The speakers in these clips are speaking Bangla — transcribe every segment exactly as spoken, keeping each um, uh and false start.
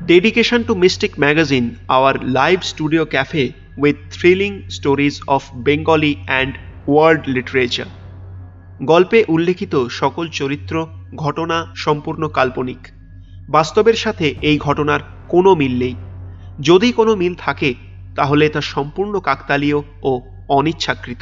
dedication to Mystic Magazine, our live studio cafe with thrilling stories of Bengali and world literature. গল্পে উল্লেখিত সকল চরিত্র ঘটনা সম্পূর্ণ কাল্পনিক। বাস্তবের সাথে এই ঘটনার কোনো মিল নেই। যদি কোনো মিল থাকে তাহলে তা সম্পূর্ণ কাকতালীয় ও অনিচ্ছাকৃত।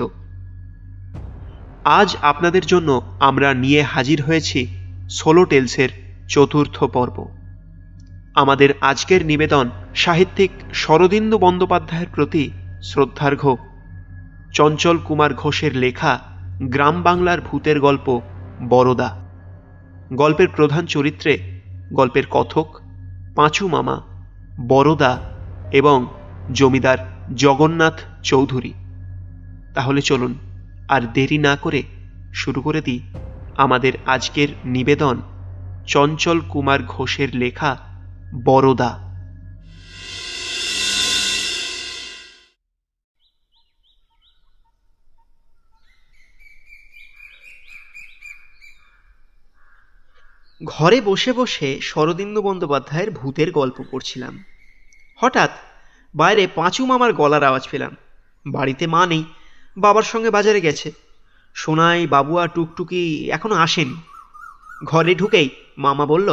আজ আপনাদের জন্য আমরা নিয়ে হাজির হয়েছি সোলো টেলসের চতুর্থ পর্ব। আমাদের আজকের নিবেদন সাহিত্যিক শরদিন্দু বন্দ্যোপাধ্যায়ের প্রতি শ্রদ্ধার্ঘ্য চঞ্চল কুমার ঘোষের লেখা গ্রাম বাংলার ভূতের গল্প বরদা। গল্পের প্রধান চরিত্রে গল্পের কথক পাঁচু মামা, বরদা এবং জমিদার জগন্নাথ চৌধুরী। তাহলে চলুন আর দেরি না করে শুরু করে দিই আমাদের আজকের নিবেদন চঞ্চল কুমার ঘোষের লেখা বরদা। ঘরে বসে বসে শরদিন্দু বন্দ্যোপাধ্যায়ের ভূতের গল্প পড়ছিলাম। হঠাৎ বাইরে পাঁচু মামার গলার আওয়াজ পেলাম। বাড়িতে মা নেই, বাবার সঙ্গে বাজারে গেছে। সোনাই, বাবু আর টুকটুকি এখনো আসেনি। ঘরে ঢুকেই মামা বলল,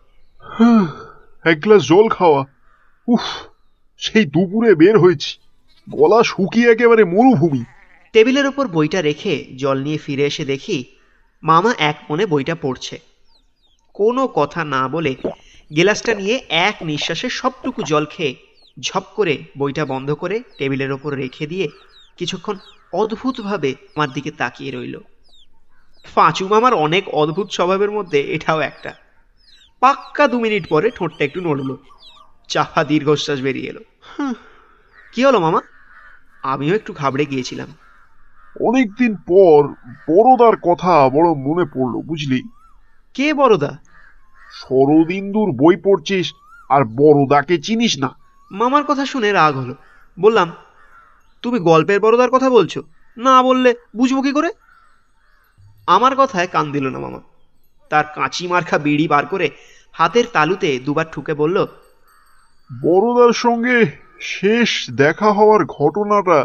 এক গ্লাস জল খাওয়া। উফ, সেই দুপুরে বের হয়েছি, গলা শুকিয়ে একেবারে মরুভূমি। টেবিলের ওপর বইটা রেখে জল নিয়ে ফিরে এসে দেখি মামা এক মনে বইটা পড়ছে। কোনো কথা না বলে গেলাসটা নিয়ে এক নিঃশ্বাসে সবটুকু জল খেয়ে ঝপ করে বইটা বন্ধ করে টেবিলের ওপর রেখে দিয়ে কিছুক্ষণ অদ্ভুতভাবে আমার দিকে তাকিয়ে রইল। পাঁচু মামার অনেক অদ্ভুত স্বভাবের মধ্যে এটাও একটা। পাক্কা দু মিনিট পরে ঠোঁটটা একটু নড়ল, চাপা দীর্ঘশ্বাস বেরিয়ে এলো। কি হলো মামা? আমিও একটু ঘাবড়ে গিয়েছিলাম। অনেকদিন পর বড়দার কথা বড় মনে পড়লো, বুঝলি? কে বড়দা? শরদিন্দুর বই পড়ছিস আর বড়দাকে চিনিস না? মামার কথা শুনে রাগ হলো। বললাম, তুমি গল্পের বড়দার কথা বলছো? না বললে বুঝবো কি করে? আমার কথায় কান দিল না মামা। তার কাঁচি মার্কা বিড়ি বার করে হাতের তালুতে দুবার ঠুকে বলল, বড়দার সঙ্গে শেষ দেখা হওয়ার ঘটনাটা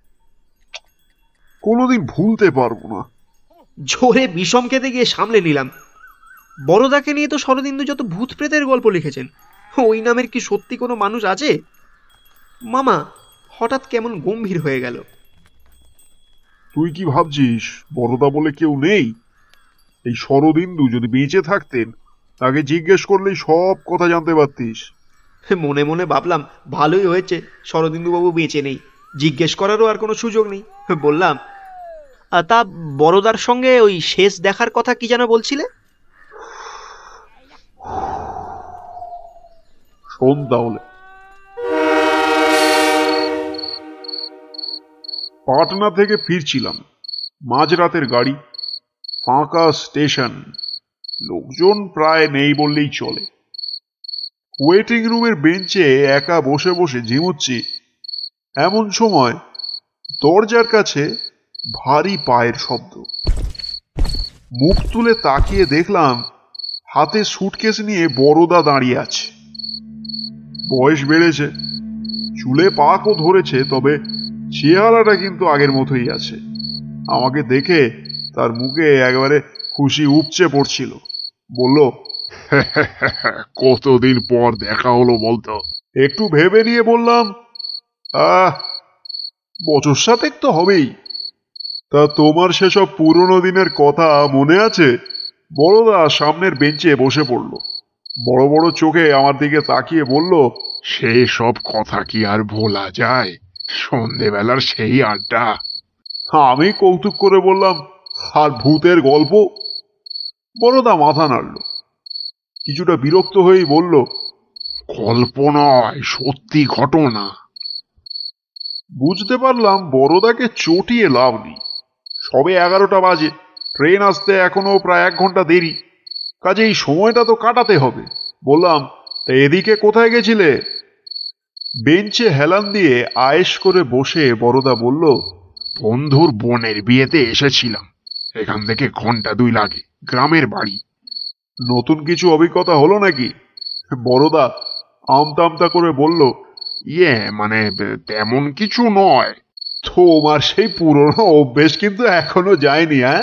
কোনোদিন ভুলতে পারবো না। জোরে বিষম খেতে গিয়ে সামলে নিলাম। বড়দাকে নিয়ে তো শরদিন্দু যত ভূত প্রেতের গল্প লিখেছেন, ওই নামের কি সত্যি কোনো মানুষ আছে? মামা হঠাৎ কেমন গম্ভীর হয়ে গেল। তুই কি ভাবছিস বড়দা বলে কেউ নেই? এই শরদিন্দু যদি বেঁচে থাকতেন তাকে জিজ্ঞেস করলেই সব কথা জানতে পারতিস। মনে মনে ভাবলাম, ভালোই হয়েছে শরদিন্দু বাবু বেঁচে নেই, জিজ্ঞেস করারও আর কোনো সুযোগ নেই। বললাম, তা বড়দার সঙ্গে ওই শেষ দেখার কথা কি যেন বলছিলে? শোন তাহলে। পাটনা থেকে ফিরছিলাম, মাঝরাতের গাড়ি, ফাঁকা স্টেশন, লোকজন প্রায় নেই বললেই চলে। ওয়েটিং রুমের বেঞ্চে একা বসে বসে ঝিমুচ্ছি, এমন সময় দরজার কাছে ভারী পায়ের শব্দ। মুখ তুলে তাকিয়ে দেখলাম হাতে সুটকেস নিয়ে বড়দা দাঁড়িয়ে আছে। বয়স বেড়েছে, চুলে পাকও ধরেছে, তবে চেহারাটা কিন্তু আগের মতোই আছে। আমাকে দেখে তার মুখে একেবারে খুশি উপচে পড়ছিল। বলল, কতদিন পর দেখা হলো বলতো? একটু ভেবে নিয়ে বললাম, আহ বছর সাতেক তো হবেই। তা তোমার সেসব পুরনো দিনের কথা মনে আছে? বড়দা সামনের বেঞ্চে বসে পড়ল, বড় বড় চোখে আমার দিকে তাকিয়ে বলল, সেই সব কথা কি আর ভোলা যায়? সন্ধেবেলার সেই আড্ডা। আমি কৌতুক করে বললাম, আর ভূতের গল্প? বড়দা মাথা নাড়ল, কিছুটা বিরক্ত হয়েই বলল, গল্প নয়, সত্যি ঘটনা। বুঝতে পারলাম বড়দাকে চটিয়ে লাভ নেই। সবে এগারোটা বাজে, ট্রেন আসতে এখনো প্রায় এক ঘন্টা দেরি, কাজেই সময়টা তো কাটাতে হবে। বললাম, এদিকে কোথায় গেছিলে? বেঞ্চে হেলান দিয়ে আয়েশ করে বসে বড়দা বলল, বন্ধুর বোনের বিয়েতে এসেছিলাম, এখান থেকে ঘন্টা দুই লাগে, গ্রামের বাড়ি। নতুন কিছু অভিজ্ঞতা হলো নাকি? বড়দা আমতা আমতা করে বলল, ইয়ে মানে তেমন কিছু নয়। তোমার সেই পুরনো অভ্যেস কিন্তু এখনো যায়নি। হ্যাঁ,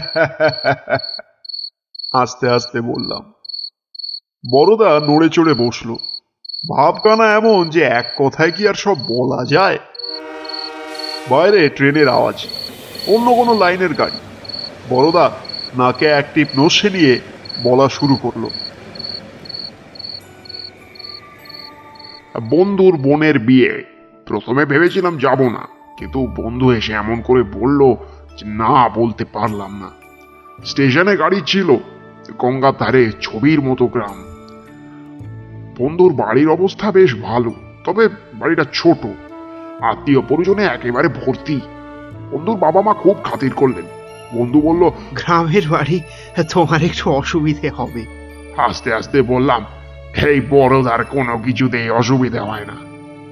আস্তে আস্তে বললাম। বড়দা নড়ে চড়ে বসলো। ভাবখানা এমন যে এক কথায় কি আর সব বলা যায়। বাইরে ট্রেনের আওয়াজ, অন্য কোনো লাইনের গাড়ি। বড়দা নাকে এক টিপ নস্যে নিয়ে বলা শুরু করলো, বন্ধুর বোনের বিয়ে। প্রথমে ভেবেছিলাম যাব না, কিন্তু বন্ধু এসে এমন করে বলল যে না বলতে পারলাম না। স্টেশনে গাড়ি ছিল, গঙ্গার ধারে ছবির মতো গ্রাম। বন্ধুর বাড়ির অবস্থা বেশ ভালো, তবে বাড়িটা ছোট, আত্মীয় পরিজনে একেবারে ভর্তি। বন্ধুর বাবা মা খুব খাতির করলেন। বন্ধু বলল, গ্রামের বাড়ি, তোমার একটু অসুবিধে হবে। আস্তে আস্তে বললাম, এই বড়দার কোনো কিছুতেই অসুবিধা হয় না।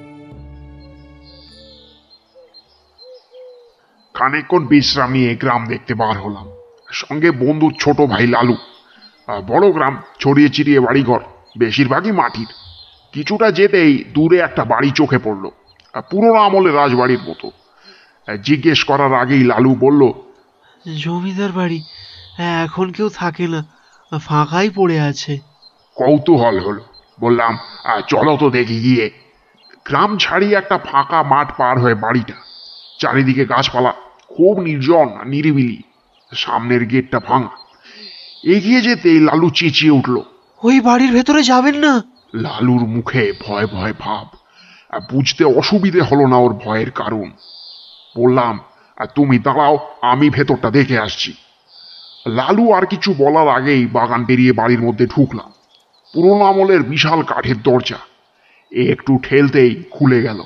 খানিকক্ষণ বিশ্রাম নিয়ে গ্রাম দেখতে বার হলাম, সঙ্গে বন্ধুর ছোট ভাই লালু। বড় গ্রাম, ছড়িয়ে ছিটিয়ে বাড়িঘর, বেশিরভাগই মাটির। কিছুটা যেতেই দূরে একটা বাড়ি চোখে পড়ল, পুরোনো আমলের রাজবাড়ির মতো। জিজ্ঞেস করার আগেই লালু বলল, জমিদার বাড়ি, এখন কেউ থাকে না, ফাঁকাই পড়ে আছে। কৌতূহল হলো, বললাম, চলো তো দেখি গিয়ে। গ্রাম ছাড়িয়ে একটা ফাঁকা মাঠ পার হয়ে বাড়িটা। চারিদিকে গাছপালা, খুব নির্জন নিরিবিলি। সামনের গেটটা ভাঙা। এগিয়ে যেতেই লালু চেঁচিয়ে উঠল, ওই বাড়ির ভেতরে যাবেন না। লালুর মুখে ভয় ভয় ভাব। বুঝতে অসুবিধে হলো না ওর ভয়ের কারণ। বললাম, তুমি দাঁড়াও, আমি ভেতরটা দেখে আসছি। লালু আর কিছু বলার আগেই বাগান পেরিয়ে বাড়ির মধ্যে ঢুকলাম। পুরোনো আমলের বিশাল কাঠের দরজা একটু ঠেলতেই খুলে গেল।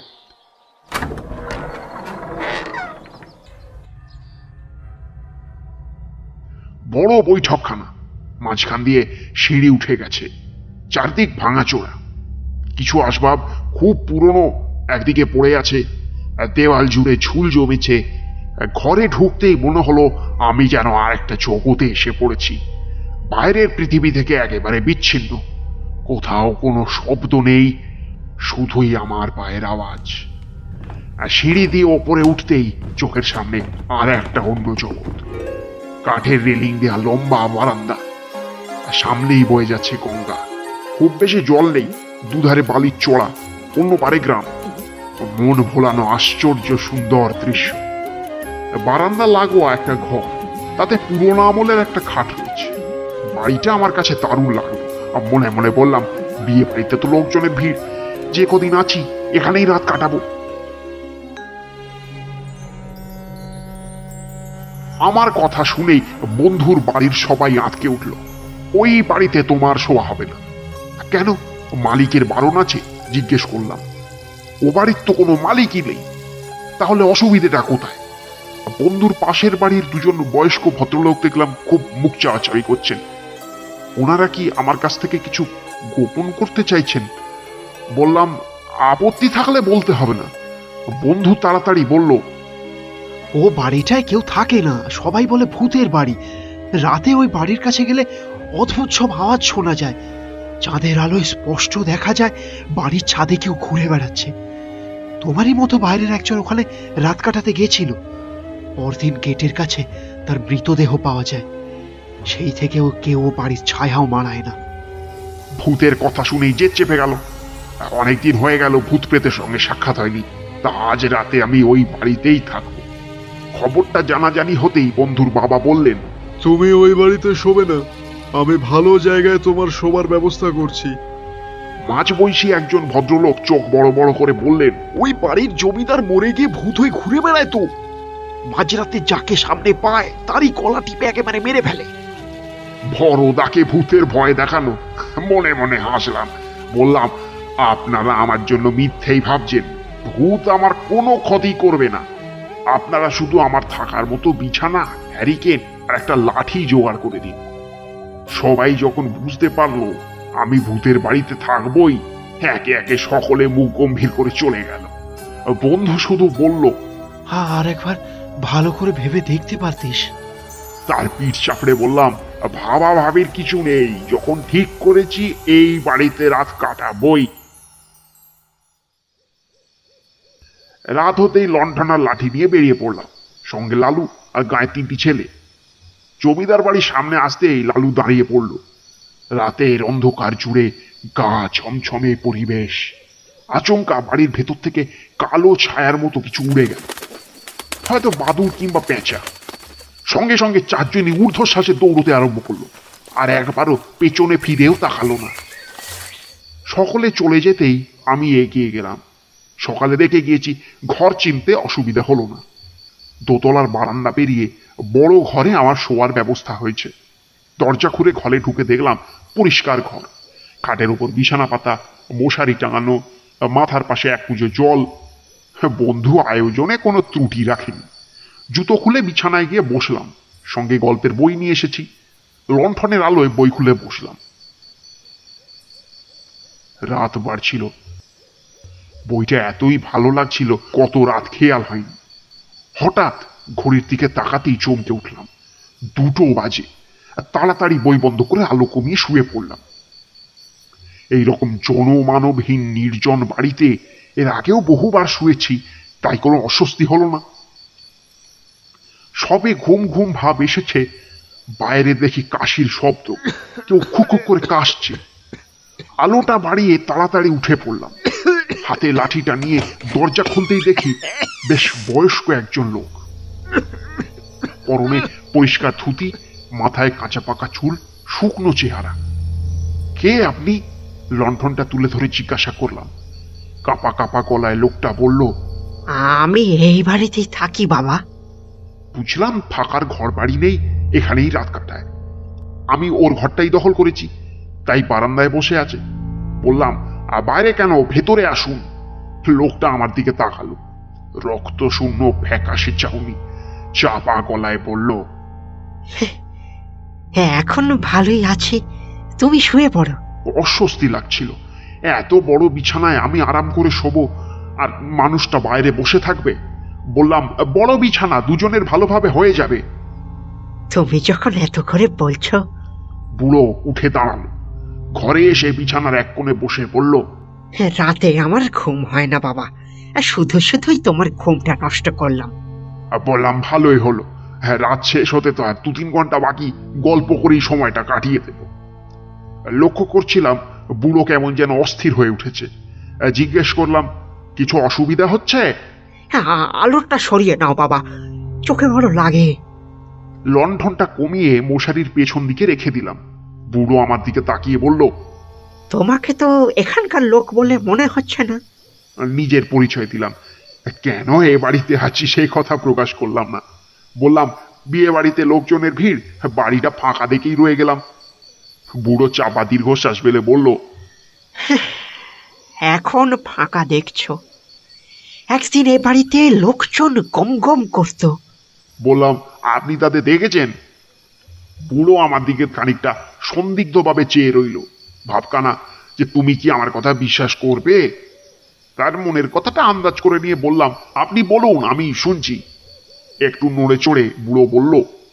বড় বৈঠকখানা, মাঝখান দিয়ে সিঁড়ি উঠে গেছে, চারদিক ভাঙাচোরা। কিছু আসবাব খুব পুরনো একদিকে পড়ে আছে, দেওয়াল জুড়ে ঝুল জমেছে। ঘরে ঢুকতেই মনে হলো আমি যেন আর একটা জগতে এসে পড়েছি, বাইরের পৃথিবী থেকে একেবারে বিচ্ছিন্ন। কোথাও কোনো শব্দ নেই, শুধুই আমার পায়ের আওয়াজ। সিঁড়ি দিয়ে ওপরে উঠতেই চোখের সামনে আর একটা অন্য জগৎ। কাঠের রেলিং দেয়া লম্বা বারান্দা, সামনেই বয়ে যাচ্ছে গঙ্গা। খুব বেশি জল নেই, দুধারে বালির চড়া, অন্য পারে গ্রাম। মন ভোলানো আশ্চর্য সুন্দর দৃশ্য। বারান্দা লাগোয়া একটা ঘর, তাতে পুরোনো আমলের একটা খাট রয়েছে। বাড়িটা আমার কাছে দারুণ লাগলো। মনে মনে বললাম, বিয়ে বাড়িতে তো লোকজনের ভিড়, যে কদিন আছি এখানেই রাত কাটাবো। আমার কথা শুনেই বন্ধুর বাড়ির সবাই আঁতকে উঠল। ওই বাড়িতে তোমার শোয়া হবে না। কেন, মালিকের বারণ আছে? জিজ্ঞেস করলাম। ও বাড়ির তো কোনো মালিকই নেই, তাহলে অসুবিধেটা কোথায়? বন্ধুর পাশের বাড়ির দুজন বয়স্ক ভদ্রলোক দেখলাম খুব মুখ চাওয়াচাওয়ি করছেন। ওনারা কি আমার কাছ থেকে কিছু গোপন করতে চাইছেন? বললাম, আপত্তি থাকলে বলতে হবে না। বন্ধু তাড়াতাড়ি বলল, ও বাড়িটায় কেউ থাকে না, সবাই বলে ভূতের বাড়ি। রাতে ওই বাড়ির কাছে গেলে অদ্ভুত সব আওয়াজ শোনা যায়। চাঁদের আলোয় স্পষ্ট দেখা যায় বাড়ির ছাদে কেউ ঘুরে বেড়াচ্ছে। তোমারই মতো বাইরের একজন ওখানে রাত কাটাতে গেছিল। পরদিন গেটের কাছে তার মৃতদেহ পাওয়া যায়। সেই থেকেও কেউ বাড়ির ছায়াও মানায় না। ভূতের কথা শুনেই জেদ চেপে গেল। অনেকদিন হয়ে গেল ভূত প্রেতের সঙ্গে সাক্ষাৎ হয়নি, তা আজ রাতে আমি ওই বাড়িতেই থাকবো। খবরটা জানাজানি হতেই বন্ধুর বাবা বললেন, তুমি ওই বাড়িতে শোবে না, আমি ভালো জায়গায় তোমার শোবার ব্যবস্থা করছি। মাঝবয়সী একজন ভদ্রলোক চোখ বড় বড় করে বললেন, ওই বাড়ির জমিদার মরে গিয়ে ভূত হয়ে ঘুরে বেড়ায় তো। মাঝরাতে যাকে সামনে পায় তারই গলা টিপে একেবারে মেরে ফেলে। বড়দাকে ভূতের ভয় দেখানো? মনে মনে হাসলাম। বললাম, আপনারা আমার জন্য মিথ্যেই ভাবছেন। ভূত আমার কোনো ক্ষতি করবে না। আপনারা শুধু আমার থাকার মতো বিছানা, হ্যারিকেন আর একটা লাঠি জোগাড় করে দিন। সবাই যখন বুঝতে পারলো আমি ভূতের বাড়িতে থাকবই, একে একে সকলে মুখ গম্ভীর করে চলে গেল। বন্ধু শুধু বলল, আর একবার ভালো করে ভেবে দেখতে পারতিস। তার পিঠ চাপড়ে বললাম, ভাবা ভাবির কিছু নেই। যখন ঠিক করেছি এই বাড়িতে রাত কাটাবই, রাত হতেই লণ্ঠনার লাঠি নিয়ে বেরিয়ে পড়লাম, সঙ্গে লালু আর গায়ে তিনটি ছেলে। জমিদার বাড়ির সামনে আসতেই লালু দাঁড়িয়ে পড়ল। রাতের অন্ধকার জুড়ে গা ছমছমে পরিবেশ। আচমকা বাড়ির ভেতর থেকে কালো ছায়ার মতো কিছু উড়ে গেল, হয়তো বাদুড় কিংবা পেঁচা। সঙ্গে সঙ্গে চারজনই ঊর্ধ্বশ্বাসে দৌড়তে আরম্ভ করলো, আর একবারও পেছনে ফিরেও তাকালো না। সকলে চলে যেতেই আমি এগিয়ে গেলাম। সকালে দেখে গিয়েছি ঘর চিনতে অসুবিধা হলো না। দোতলার বারান্দা পেরিয়ে বড় ঘরে আমার শোয়ার ব্যবস্থা হয়েছে। দরজা খুলে ঘরে ঢুকে দেখলাম পরিষ্কার ঘর, খাটের উপর বিছানা পাতা, মশারি টাঙানো, মাথার পাশে এক কুঁজো জল। বন্ধু আয়োজনে কোনো ত্রুটি রাখেনি। জুতো খুলে বিছানায় গিয়ে বসলাম, সঙ্গে গল্পের বই নিয়ে এসেছি। লণ্ঠনের আলোয় বই খুলে বসলাম। রাত বাড়ছিল। বইটা এতই ভালো লাগছিল কত রাত খেয়াল হয়নি। হঠাৎ ঘড়ির দিকে তাকাতেই চমকে উঠলাম, দুটো বাজে। তাড়াতাড়ি বই বন্ধ করে আলো কমিয়ে শুয়ে পড়লাম। এইরকম জনমানবহীন নির্জন বাড়িতে এর আগেও বহুবার শুয়েছি, তাই কোনো অস্বস্তি হলো না। সবে ঘুম ঘুম ভাব এসেছে, বাইরে দেখি কাশির শব্দ, কেউ খুক করে কাশছে। আলোটা বাড়িয়ে তাড়াতাড়ি উঠে পড়লাম। হাতে লাঠিটা নিয়ে দরজা খুলতেই দেখি বেশ বয়স্ক একজন লোক। পরনে পরিষ্কার ধুতি, মাথায় কাঁচা পাকা চুল, শুকনো চেহারা। কে আপনি? লণ্ঠনটা তুলে ধরে জিজ্ঞাসা করলাম। কাপা কাপা গলায় লোকটা বলল, আমি এই বাড়িতেই থাকি বাবা। বুঝলাম থাকার ঘর বাড়ি নেই, এখানেই রাত কাটায়। আমি ওর ঘরটাই দখল করেছি, তাই বারান্দায় বসে আছে। বললাম, বাইরে কেন, ভেতরে আসুন। লোকটা আমার দিকে তাকালো, রক্ত শূন্য ফ্যাকাশে চাউনি, চাপা গলায় বলল, এখন ভালোই আছে, তুমি শুয়ে পড়ো। অস্বস্তি লাগছিল। এত বড় বিছানায় আমি আরাম করে শোবো, আর মানুষটা বাইরে বসে থাকবে। বললাম, বড় বিছানা, দুজনের ভালোভাবে হয়ে যাবে। তুমি যখন এত করে বলছো। বুড়ো উঠে দাঁড়ালো, ঘরে এসে বিছানার এক কোণে বসে বলল, রাতে আমার ঘুম হয় না বাবা, শুধু শুধুই তোমার ঘুমটা নষ্ট করলাম। বললাম, ভালোই হলো, হ্যাঁ রাত শেষ হতে তো আর দু তিন ঘন্টা বাকি, গল্প করেই সময়টা কাটিয়ে দেব। লক্ষ্য করছিলাম বুড়ো কেমন যেন অস্থির হয়ে উঠেছে। জিজ্ঞেস করলাম, কিছু অসুবিধা হচ্ছে? আলোটা সরিয়ে নাও বাবা, চোখে বড় লাগে। লণ্ঠনটা কমিয়ে মশারির পেছন দিকে রেখে দিলাম। বুড়ো আমার দিকে তাকিয়ে বলল, তোমাকে তো এখানকার লোক বলে মনে হচ্ছে না। নিজের পরিচয় দিলাম। কেন এ বাড়িতে আছি সেই কথা প্রকাশ করলাম না। বললাম, বিয়ে বাড়িতে লোকজনের ভিড়, বাড়িটা ফাঁকা দেখেই রয়ে গেলাম। বুড়ো চাপা দীর্ঘশ্বাস ফেলে বলল, এখন ফাঁকা দেখছো, একদিন এ বাড়িতে লোকজন গম গম করত। বললাম, আপনি তাদের দেখেছেন? বুড়ো আমার দিকে খানিকটা সন্দিগ্ধ ভাবে চেয়ে রইল, ভাবকানা যে তুমি কি আমার কথা বিশ্বাস করবে। তার মনের কথাটা আন্দাজ করে নিয়ে বললাম, আপনি বলুন, আমি শুনছি। একটু নড়ে চড়ে বুড়ো বলল,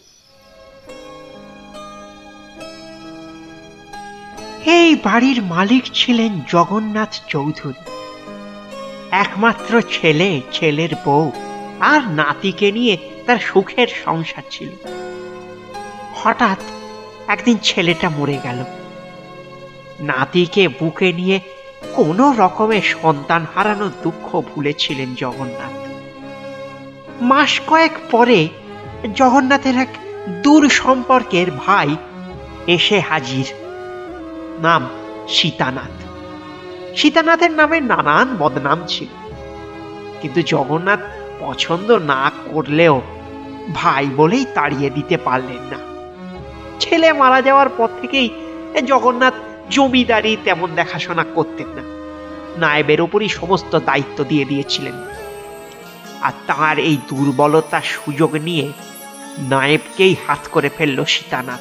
এই বাড়ির মালিক ছিলেন জগন্নাথ চৌধুরী। একমাত্র ছেলে, ছেলের বউ আর নাতিকে নিয়ে তার সুখের সংসার ছিল। হঠাৎ একদিন ছেলেটা মরে গেল। নাতিকে বুকে নিয়ে কোনো রকমের সন্তান হারানোর দুঃখ ভুলেছিলেন জগন্নাথ। মাস কয়েক পরে জগন্নাথের এক দূর সম্পর্কের ভাই এসে হাজির, নাম সীতানাথ। সীতানাথের নামে নানান বদনাম ছিল, কিন্তু জগন্নাথ পছন্দ না করলেও ভাই বলেই তাড়িয়ে দিতে পারলেন না। ছেলে মারা যাওয়ার পর থেকেই জগন্নাথ জমিদারি তেমন দেখাশোনা করতেন না, নায়েবের উপরই সমস্ত দায়িত্ব দিয়ে দিয়েছিলেন। আর তার এই দুর্বলতার সুযোগ নিয়ে নায়েবকেই হাত করে ফেলল সীতানাথ।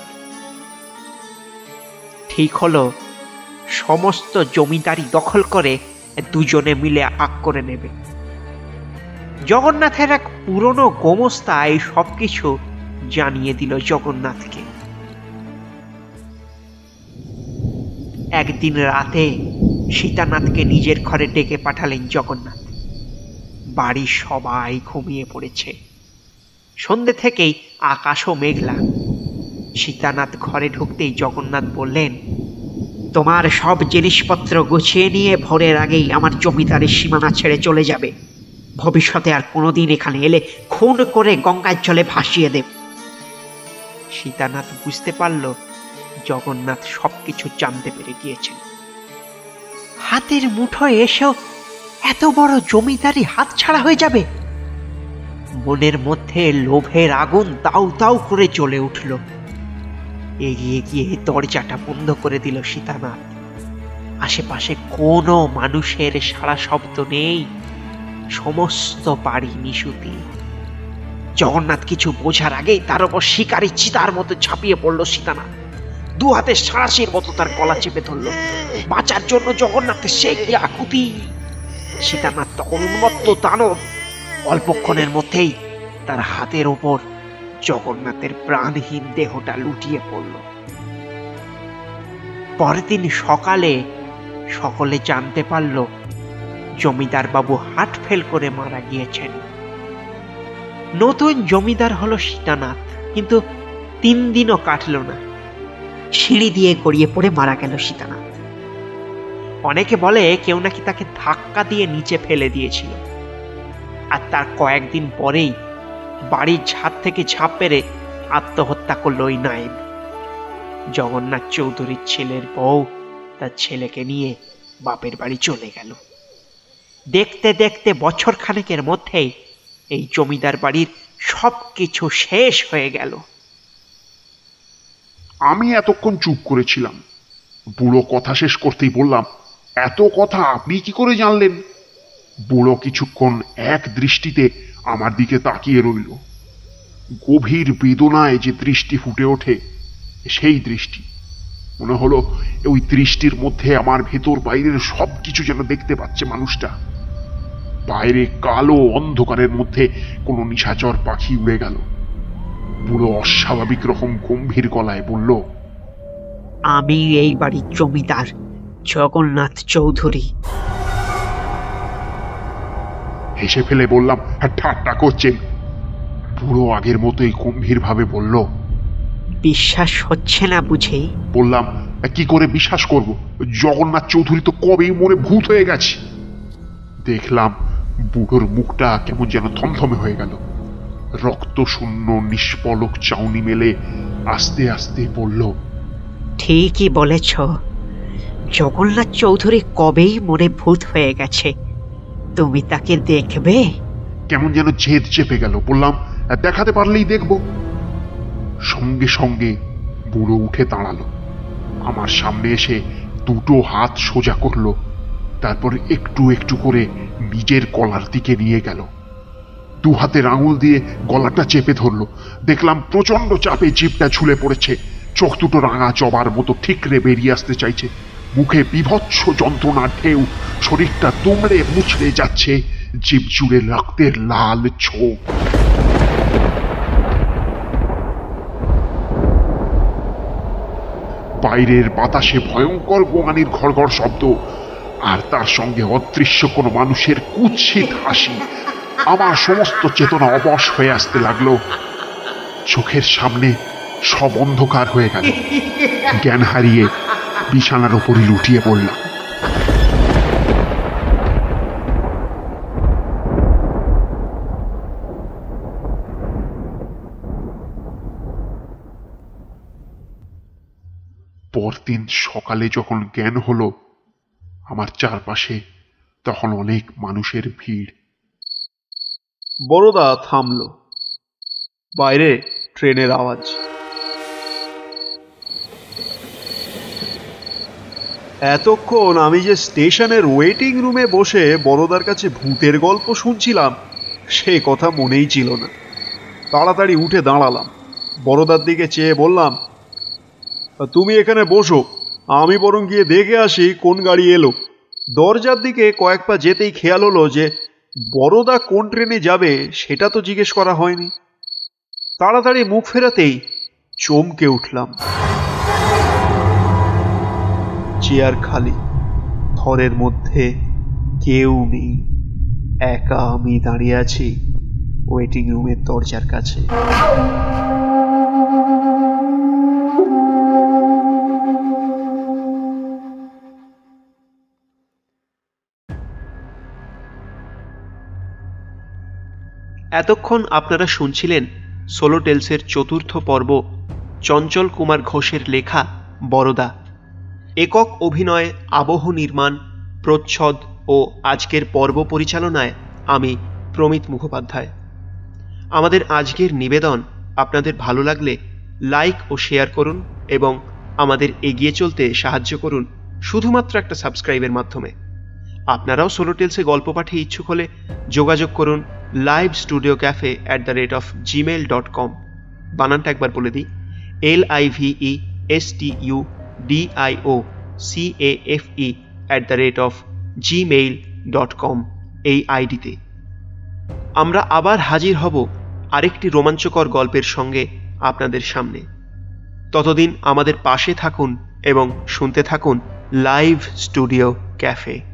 ঠিক হলো সমস্ত জমিদারি দখল করে দুজনে মিলে আগ করে নেবে। জগন্নাথের এক পুরনো গোমস্তা এই সবকিছু জানিয়ে দিল জগন্নাথকে। একদিন রাতে সীতানাথকে নিজের ঘরে ডেকে পাঠালেন জগন্নাথ। বাড়ির সবাই ঘুমিয়ে পড়েছে। সন্ধ্যে থেকেই আকাশও মেঘলা। সীতানাথ ঘরে ঢুকতেই জগন্নাথ বললেন, তোমার সব জিনিসপত্র গুছিয়ে নিয়ে ভোরের আগেই আমার জমিদারের সীমানা ছেড়ে চলে যাবে। ভবিষ্যতে আর কোনোদিন এখানে এলে খুন করে গঙ্গার জলে ভাসিয়ে দেব। সীতানাথ বুঝতে পারল জগন্নাথ সবকিছু জানতে পেরে গিয়েছেন। হাতের মুঠোয় এসেও এত বড় জমিদারি হাতছাড়া হয়ে যাবে? মনের মধ্যে লোভের আগুন দাউ দাউ করে জ্বলে উঠল। এগিয়ে গিয়ে দরজাটা বন্ধ করে দিল সীতানাথ। আশেপাশে কোনো মানুষের সাড়া শব্দ নেই, সমস্ত বাড়ি নিশুতি। জগন্নাথ কিছু বোঝার আগেই তার উপর শিকারী চিতার মতো ঝাঁপিয়ে পড়ল সীতানাথ। দু হাতে সাঁড়াশির মতো তার গলা চেপে ধরল। বাঁচার জন্য জগন্নাথের সে কি আকুতি! সীতানাথ তখন উন্মত্ত দানব। অল্পক্ষণের মধ্যেই তার হাতের ওপর জগন্নাথের প্রাণহীন দেহটা লুটিয়ে পড়ল। পরের দিন সকালে সকলে জানতে পারল জমিদার বাবু হার্ট ফেল করে মারা গিয়েছেন। নতুন জমিদার হলো সীতানাথ, কিন্তু তিন দিনও কাটল না, সিঁড়ি দিয়ে গড়িয়ে পড়ে মারা গেল সীতানাথ। অনেকে বলে কেউ নাকি তাকে ধাক্কা দিয়ে নিচে ফেলে দিয়েছিল, আর তার কয়েকদিন পরেই বাড়ির ছাদ থেকে ঝাঁপ পেরে আত্মহত্যা করল ওই নায়েব। জগন্নাথ চৌধুরীর ছেলের বউ তার ছেলেকে নিয়ে বাপের বাড়ি চলে গেল। দেখতে দেখতে বছর খানেকের মধ্যেই এই জমিদার বাড়ির সবকিছু শেষ হয়ে গেল। আমি এতক্ষণ চুপ করেছিলাম। বুড়ো কথা শেষ করতেই বললাম, এত কথা আপনি কি করে জানলেন? বুড়ো কিছুক্ষণ এক দৃষ্টিতে আমার দিকে তাকিয়ে রইল। গভীর বেদনায় যে দৃষ্টি ফুটে ওঠে, সেই দৃষ্টি। মনে হলো ওই দৃষ্টির মধ্যে আমার ভেতর বাইরের সবকিছু যেন দেখতে পাচ্ছে মানুষটা। বাইরে কালো অন্ধকারের মধ্যে কোনো নিশাচর পাখি উড়ে গেল। বুড়ো অস্বাভাবিক রকম গম্ভীর গলায় বলল, আমি এই বাড়ির জমিদার জগন্নাথ চৌধুরী। হেসে ফেলে বললাম, ঠাট্টা করছেন? বুড়ো আগের মতোই গম্ভীর ভাবে বলল, বিশ্বাস হচ্ছে না বুঝে? বললাম, কি করে বিশ্বাস করব? জগন্নাথ চৌধুরী তো কবেই মনে ভূত হয়ে গেছে। দেখলাম বুড়োর মুখটা কেমন যেন থমথমে হয়ে গেল। রক্ত শূন্য নিষ্পলক চাউনি মেলে আস্তে আস্তে বলল, ঠিকই বলেছ, জগন্নাথ চৌধুরী কবেই মনে ভূত হয়ে গেছে। তুমি তাকে দেখবে? কেমন যেন জেদ চেপে গেল। বললাম, দেখাতে পারলেই দেখব। সঙ্গে সঙ্গে বুড়ো উঠে দাঁড়ালো, আমার সামনে এসে দুটো হাত সোজা করলো, তারপর একটু একটু করে নিজের গলার দিকে নিয়ে গেল। দু হাতের আঙুল দিয়ে গলাটা চেপে ধরলো। দেখলাম প্রচন্ড চাপে জিভটা ঝুলে পড়েছে। চোখ দুটো রাঙা জবার মতো ঠিকরে বেরিয়ে আসতে চাইছে। মুখে বিভৎস যন্ত্রণার ঢেউ, শরীরটা দুমড়ে মুচড়ে যাচ্ছে, জিভ জুড়ে রক্তের লাল ছোপ। বাইরের বাতাসে ভয়ঙ্কর গোয়ানির ঘড়ঘড় শব্দ, আর তার সঙ্গে অদৃশ্য কোনো মানুষের কুৎসিত হাসি। আমার সমস্ত চেতনা অবশ হয়ে আসতে লাগলো। চোখের সামনে সব অন্ধকার হয়ে গেল। জ্ঞান হারিয়ে বিছানার উপরই লুটিয়ে পড়লাম। পরদিন সকালে যখন জ্ঞান হলো, আমার চারপাশে তখন অনেক মানুষের ভিড়। বড়দা থামল। বাইরে ট্রেনের আওয়াজ। এতক্ষণ আমি যে স্টেশনের ওয়েটিং রুমে বসে বড়দার কাছে ভূতের গল্প শুনছিলাম, সে কথা মনেই ছিল না। তাড়াতাড়ি উঠে দাঁড়ালাম, বড়দার দিকে চেয়ে বললাম, তুমি এখানে বসো, আমি বরং গিয়ে দেখে আসি কোন গাড়ি এলো। দরজার দিকে কয়েক পা যেতেই খেয়াল হলো যে বড়দা কোন ট্রেনে যাবে সেটা তো জিজ্ঞেস করা হয়নি। তাড়াতাড়ি মুখ ফেরাতেই চমকে উঠলাম। চেয়ার খালি, ঘরের মধ্যে কেউ নেই। একা আমি দাঁড়িয়ে আছি ওয়েটিং রুমের দরজার কাছে। এতক্ষণ আপনারা শুনছিলেন সোলো টেলসের চতুর্থ পর্ব চঞ্চল কুমার ঘোষের লেখা বরদা। একক অভিনয়ে আবহ নির্মাণ, প্রচ্ছদ ও আজকের পর্ব পরিচালনায় আমি প্রমিত মুখোপাধ্যায়। আমাদের আজকের নিবেদন আপনাদের ভালো লাগলে লাইক ও শেয়ার করুন এবং আমাদের এগিয়ে চলতে সাহায্য করুন শুধুমাত্র একটা সাবস্ক্রাইবের মাধ্যমে। আপনারাও সোলো টেলসে গল্প পাঠে ইচ্ছুক হলে যোগাযোগ করুন live studio cafe at the rate of Gmail dot com. বানানটা একবার বলে দিই, L I V E S T U D I O C A F E at the rate of Gmail dot com এই আইডিতে। আমরা আবার হাজির হব আরেকটি রোমাঞ্চকর গল্পের সঙ্গে আপনাদের সামনে। ততদিন আমাদের পাশে থাকুন এবং শুনতে থাকুন লাইভ স্টুডিও ক্যাফে।